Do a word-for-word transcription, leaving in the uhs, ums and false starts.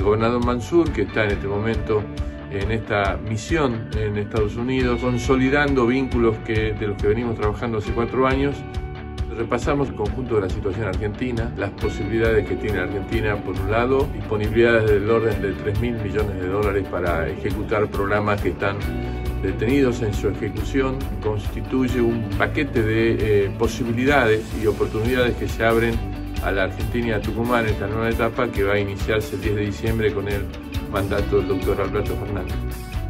gobernador Mansur, que está en este momento en esta misión en Estados Unidos, consolidando vínculos que, de los que venimos trabajando hace cuatro años. Repasamos el conjunto de la situación argentina, las posibilidades que tiene Argentina, por un lado, disponibilidades del orden de tres mil millones de dólares para ejecutar programas que están detenidos en su ejecución. Constituye un paquete de eh, posibilidades y oportunidades que se abren a la Argentina y a Tucumán en esta nueva etapa que va a iniciarse el diez de diciembre con el mandato del doctor Alberto Fernández.